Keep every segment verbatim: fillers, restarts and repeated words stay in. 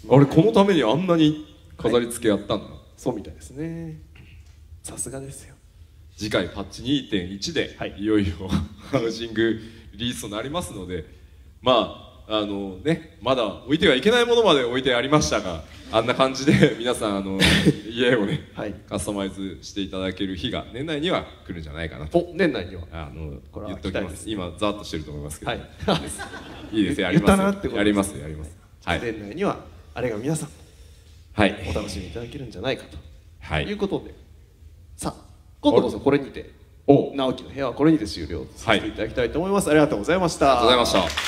あれこのためにあんなに飾り付けやったんだ、はい、 そうみたいですね。さすがですよ。 次回パッチ にてんいち で、はい、いよいよハウジングリリースとなりますので、まああのね、まだ置いてはいけないものまで置いてありましたが、あんな感じで皆さんあの家をね、はい、カスタマイズしていただける日が年内には来るんじゃないかなと。 お、年内にはあの言っておきます。今ざっとしてると思いますけど、はい、 いいですよ、やりますよ、やりますやります。 はい、年内にはあれが皆さん、はい、お楽しみいただけるんじゃないかと、はい、いうことで、さあ今度こそこれにて直樹の部屋はこれにて終了させていただきたいと思います。はい、ありがとうございました。 ありがとうございました。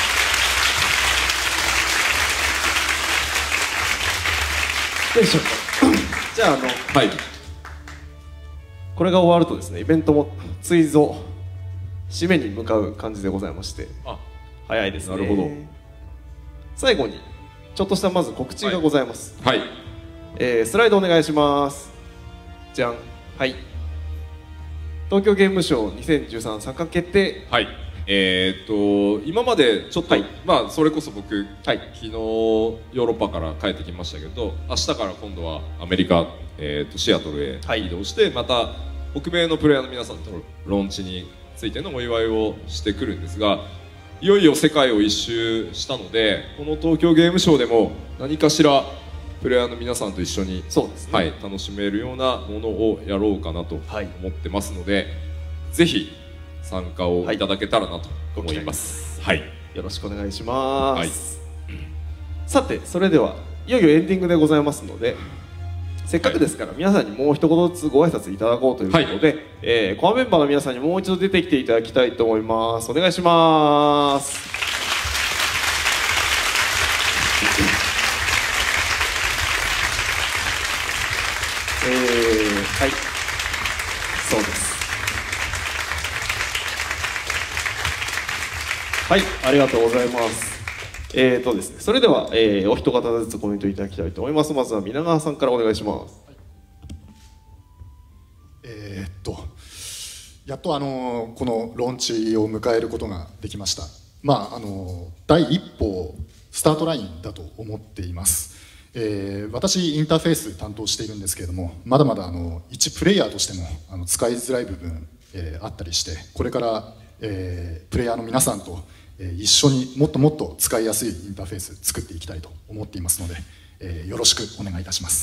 よいしょじゃああの、はい、これが終わるとですね、イベントもついぞ締めに向かう感じでございまして、あ、早いですね。なるほど。最後にちょっとしたまず告知がございます。はい、はい、えー、スライドお願いします。じゃん。はい、東京ゲームショウにせんじゅうさん参加決定。はい、 えー、っと今までちょっと、はい、まあそれこそ僕、はい、昨日ヨーロッパから帰ってきましたけど、明日から今度はアメリカ、えー、っとシアトルへ移動して、はい、また北米のプレイヤーの皆さんとのローンチについてのお祝いをしてくるんですが、いよいよ世界を一周したので、この東京ゲームショウでも何かしらプレイヤーの皆さんと一緒に、そうですね、はい、楽しめるようなものをやろうかなと思ってますので、はい、ぜひ参加をいただけたらなと思います。はい、 よろしくお願いします。はい、さてそれではいよいよエンディングでございますので、せっかくですから皆さんにもう一言ずつご挨拶いただこうということで、はい、えー、コアメンバーの皆さんにもう一度出てきていただきたいと思います。お願いします。えー、はい、そうです。はい、ありがとうございます。えーとですね、それでは、えー、お一方ずつコメントいただきたいと思います。まずは皆川さんからお願いします。はい、 えー、っとやっとあのこのローンチを迎えることができました。まああの第一歩スタートラインだと思っています。えー、私インターフェース担当しているんですけれども、まだまだあの一プレイヤーとしてもあの使いづらい部分、えー、あったりして、これから、えー、プレイヤーの皆さんと一緒にもっともっと使いやすいインターフェース作っていきたいと思っていますので、えー、よろしくお願いいたします。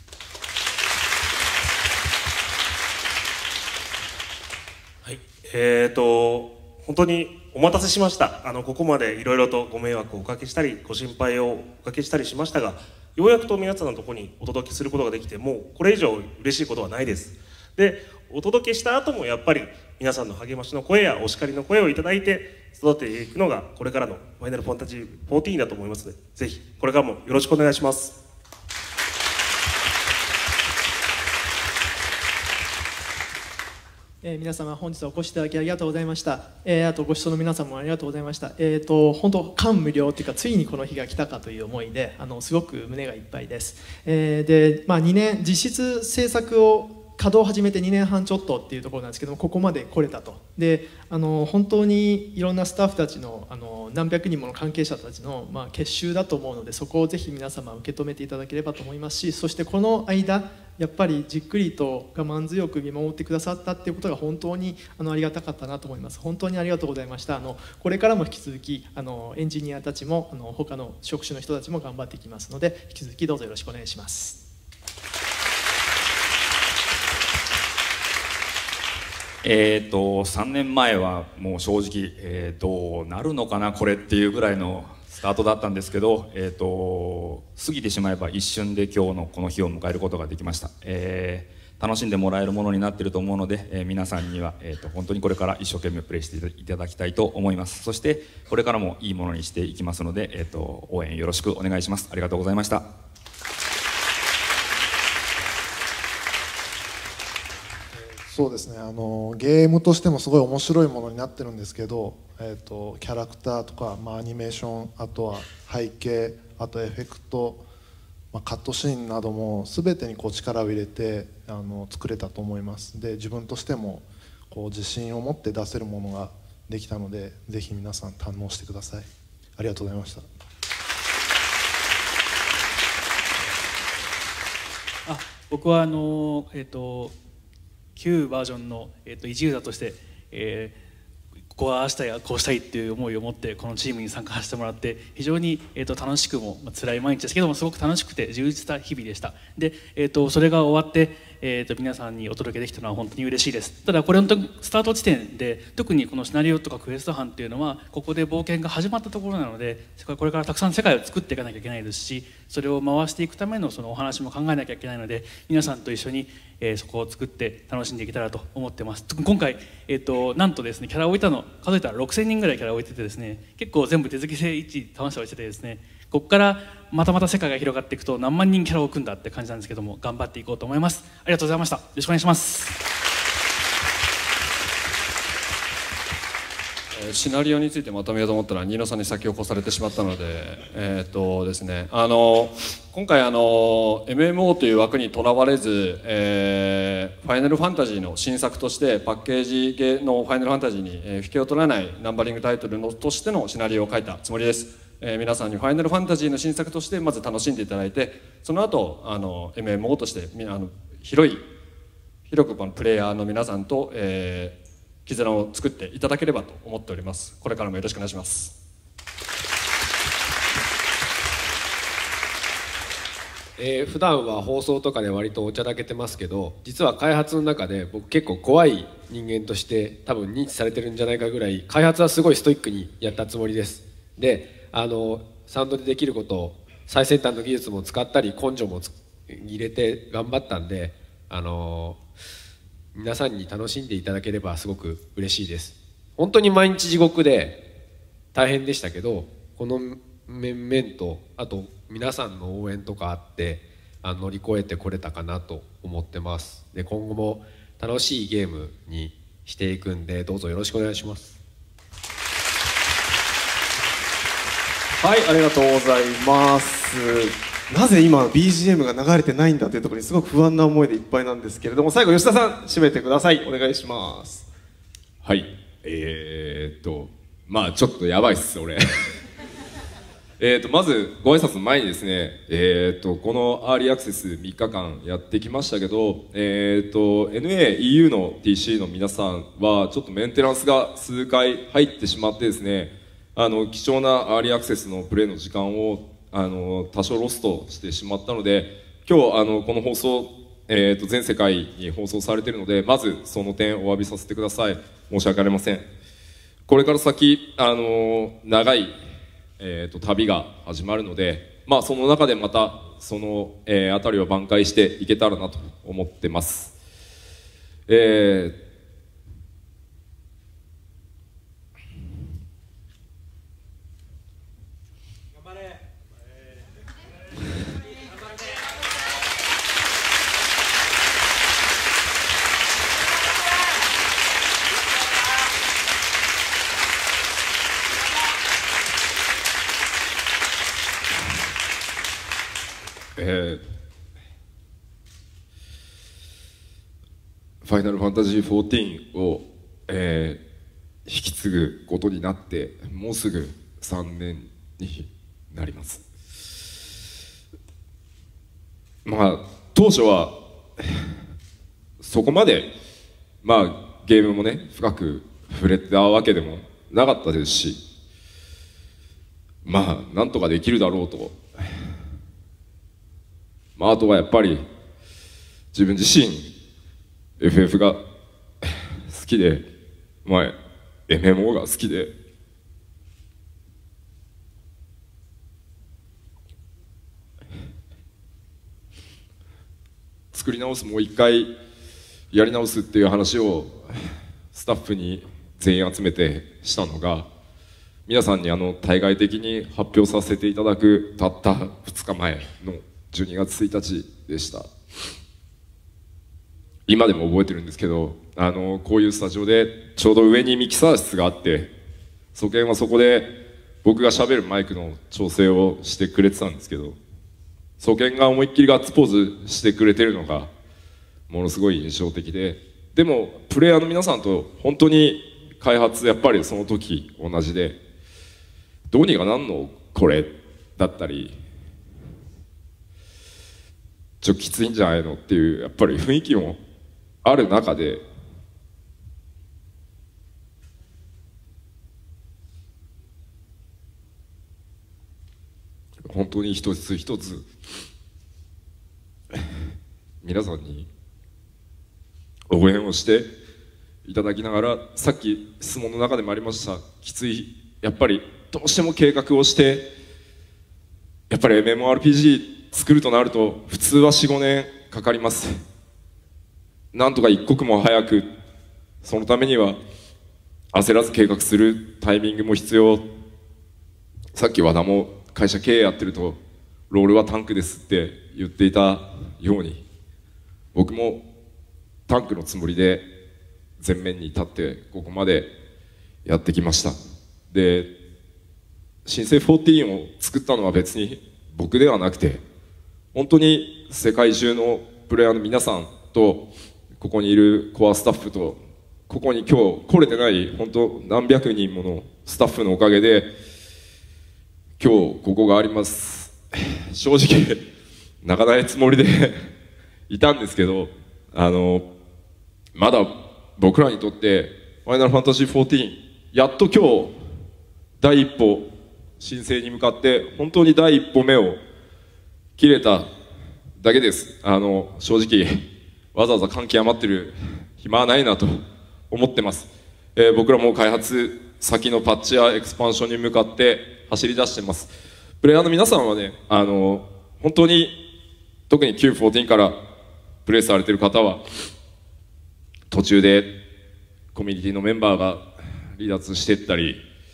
はい、えーと本当にお待たせしました。あのここまでいろいろとご迷惑をおかけしたりご心配をおかけしたりしましたが、ようやくと皆さんのところにお届けすることができて、もうこれ以上嬉しいことはないです。でお届けした後もやっぱり皆さんの励ましの声やお叱りの声をいただいて育てていくのがこれからのファイナルファンタジーじゅうよんだと思いますので、ぜひこれからもよろしくお願いします。 えー、皆様本日はお越しいただきありがとうございました。えー、あとご視聴の皆様もありがとうございました。えーと本当感無量というか、ついにこの日が来たかという思いで、あのすごく胸がいっぱいです。えー、で、まあ、にねん実質制作を稼働を始めてにねんはんちょっとっていうところなんですけども、ここまで来れたと。であの本当にいろんなスタッフたちのあの何百人もの関係者たちの、まあ、結集だと思うので、そこをぜひ皆様受け止めていただければと思いますし、そしてこの間やっぱりじっくりと我慢強く見守ってくださったっていうことが本当にあのありがたかったなと思います。本当にありがとうございました。あのこれからも引き続きあのエンジニアたちもあの他の職種の人たちも頑張っていきますので、引き続きどうぞよろしくお願いします。 えーとさんねんまえはもう正直、えー、どうなるのかなこれっていうぐらいのスタートだったんですけど、えーと過ぎてしまえば一瞬で今日のこの日を迎えることができました。えー、楽しんでもらえるものになっていると思うので、えー、皆さんには、えーと本当にこれから一生懸命プレイしていただきたいと思います。そしてこれからもいいものにしていきますので、えーと応援よろしくお願いします。ありがとうございました。 そうですね、あのゲームとしてもすごい面白いものになってるんですけど、えーとキャラクターとか、まあ、アニメーション、あとは背景、あとエフェクト、まあ、カットシーンなども全てにこう力を入れてあの作れたと思います。で自分としてもこう自信を持って出せるものができたので、ぜひ皆さん堪能してください。ありがとうございました。 あ、僕はあの、えー、と旧バージョンの、えー、と一ユーザーとして、えーここはああしたいこうしたいっていう思いを持ってこのチームに参加させてもらって非常に、えー、と楽しくも、まあ、辛い毎日ですけどもすごく楽しくて充実した日々でした。で、えー、とそれが終わって、えー、と皆さんにお届けできたのは本当に嬉しいです。ただこれのスタート地点で特にこのシナリオとかクエスト班っていうのはここで冒険が始まったところなのでこれからたくさん世界を作っていかなきゃいけないですしそれを回していくためのそのお話も考えなきゃいけないので皆さんと一緒にえー、そこを作って楽しんでいけたらと思ってます。今回、えー、となんとですねキャラを置いたの数えたらろくせんにんぐらいキャラを置いててですね結構全部手付け制一楽しさをしててですねここからまたまた世界が広がっていくと何万人キャラを置くんだって感じなんですけども頑張っていこうと思います。ありがとうございました。よろしくお願いします。 シナリオについてまとめようと思ったら新野さんに先を越されてしまったので、えーっとですね、あの今回あの エムエムオー という枠にとらわれず、えー、ファイナルファンタジーの新作としてパッケージ系のファイナルファンタジーに、えー、引けを取らないナンバリングタイトルのとしてのシナリオを書いたつもりです。えー、皆さんにファイナルファンタジーの新作としてまず楽しんでいただいてその後あの エムエムオー としてあの広い広くこのプレイヤーの皆さんと、えー絆を作っていただければと思っております。これからもよろしくお願いします。 えー、普段は放送とかで割とおちゃらけてますけど実は開発の中で僕結構怖い人間として多分認知されてるんじゃないかぐらい開発はすごいストイックにやったつもりです。であのサウンドでできることを最先端の技術も使ったり根性も入れて頑張ったんであの皆さんに楽しんでいただければすごく嬉しいです。本当に毎日地獄で大変でしたけどこの面々とあと皆さんの応援とかあってあ乗り越えてこれたかなと思ってます。で今後も楽しいゲームにしていくんでどうぞよろしくお願いします。 はい、ありがとうございます。なぜ今 ビージーエム が流れてないんだというところにすごく不安な思いでいっぱいなんですけれども最後吉田さん締めてください。お願いします。 はい、えー、っとまあちょっとやばいっす俺えっとまずご挨拶の前にですねえー、っとこのアーリーアクセスみっかかんやってきましたけどえー、っと エヌエーイーユー の ティーシー の皆さんはちょっとメンテナンスが数回入ってしまってですねあの貴重なアーリーアクセスのプレイの時間をあの多少ロストしてしまったので今日あのこの放送、えー、と全世界に放送されているのでまずその点お詫びさせてください。申し訳ありません。これから先あの長い、えー、と旅が始まるので、まあ、その中でまたその、えー、辺りを挽回していけたらなと思ってます。えーえー、ファイナルファンタジーじゅうよんを、えー、引き継ぐことになってもうすぐさんねんになります。まあ当初はそこまでまあゲームもね深く触れたわけでもなかったですしまあなんとかできるだろうとまあ、あとはやっぱり自分自身 エフエフ が好きで、まあ、エムエムオー が好きで作り直すもう一回やり直すっていう話をスタッフに全員集めてしたのが皆さんにあの対外的に発表させていただくたったふつかまえのじゅうにがつついたちでした。今でも覚えてるんですけどあのこういうスタジオでちょうど上にミキサー室があってソケンはそこで僕がしゃべるマイクの調整をしてくれてたんですけどソケンが思いっきりガッツポーズしてくれてるのがものすごい印象的ででもプレイヤーの皆さんと本当に開発やっぱりその時同じでどうにかなんのこれだったりちょっときついんじゃないのっていうやっぱり雰囲気もある中で、本当に一つ一つ皆さんに応援をしていただきながら、さっき質問の中でもありましたきつい、やっぱりどうしても計画をしてやっぱり エムエムオーアールピージー 作るとなると普通は よん、ごねんかかります。なんとか一刻も早く、そのためには焦らず計画するタイミングも必要。さっき和田も会社経営やってるとロールはタンクですって言っていたように、僕もタンクのつもりで前面に立ってここまでやってきました。で、新生じゅうよんを作ったのは別に僕ではなくて、本当に世界中のプレイヤーの皆さんと、ここにいるコアスタッフと、ここに今日来れてない本当何百人ものスタッフのおかげで今日ここがあります。正直泣かないつもりでいたんですけど、あのまだ僕らにとってファイナルファンタジーじゅうよん、やっと今日第一歩、申請に向かって本当に第一歩目を切れただけです。あの正直わざわざ感極まってる暇はないなと思ってます。えー、僕らも開発先のパッチやエクスパンションに向かって走り出してます。プレイヤーの皆さんはね、あの本当に特に キューじゅうよん からプレイされている方は途中でコミュニティのメンバーが離脱していったり、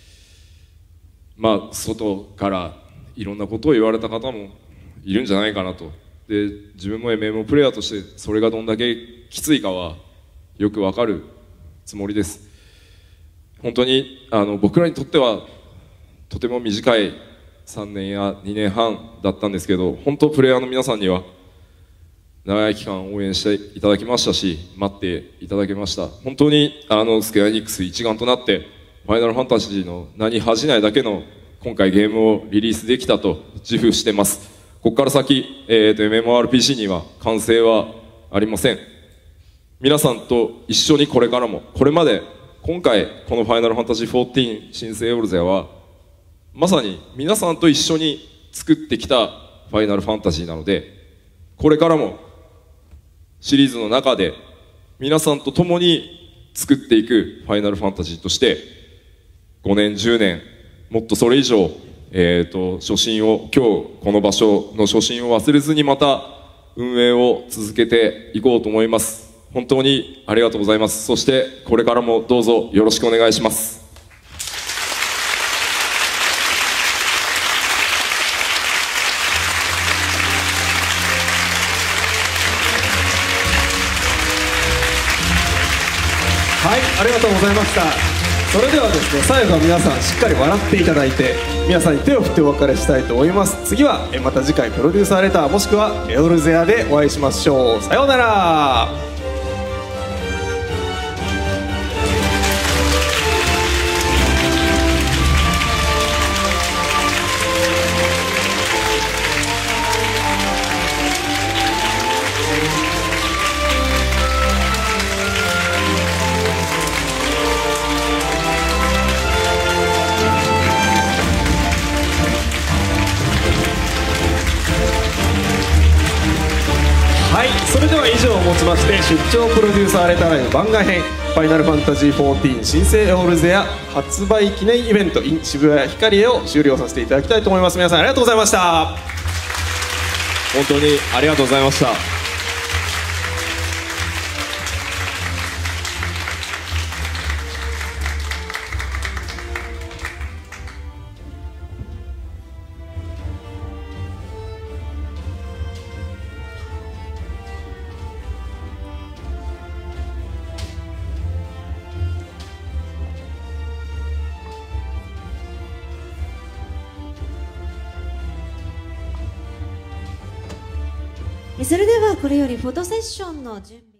まあ外からいろんなことを言われた方もいるんじゃないかなと。で、自分も エムエムオー プレイヤーとしてそれがどんだけきついかはよくわかるつもりです。本当にあの僕らにとってはとても短いさんねんやにねんはんだったんですけど、本当プレイヤーの皆さんには長い期間応援していただきましたし、待っていただけました。本当にあのスクエアエニックス一丸となってファイナルファンタジーの名に恥じないだけの今回ゲームをリリースできたと自負してます。ここから先、えー、と エムエムオーアールピージー には完成はありません。皆さんと一緒にこれからも、これまで今回このファイナルファンタジーじゅうよん新生オルゼアはまさに皆さんと一緒に作ってきたファイナルファンタジーなので、これからもシリーズの中で皆さんと共に作っていくファイナルファンタジーとしてごねんじゅうねんもっとそれ以上、えー、と初心を、今日この場所の初心を忘れずにまた運営を続けていこうと思います。本当にありがとうございます。そしてこれからもどうぞよろしくお願いします。 はい、ありがとうございました。それではですね、最後は皆さんしっかり笑っていただいて皆さんに手を振ってお別れしたいと思います。次はえまた次回プロデューサーレターもしくはエオルゼアでお会いしましょう。さようなら。はい、それでは以上をもちまして出張プロデューサーレターライブ番外編ファイナルファンタジーじゅうよん新生オールゼア発売記念イベント in 渋谷ヒカリエを終了させていただきたいと思います。皆さんありがとうございました。 本当にありがとうございました。 それではこれよりフォトセッションの準備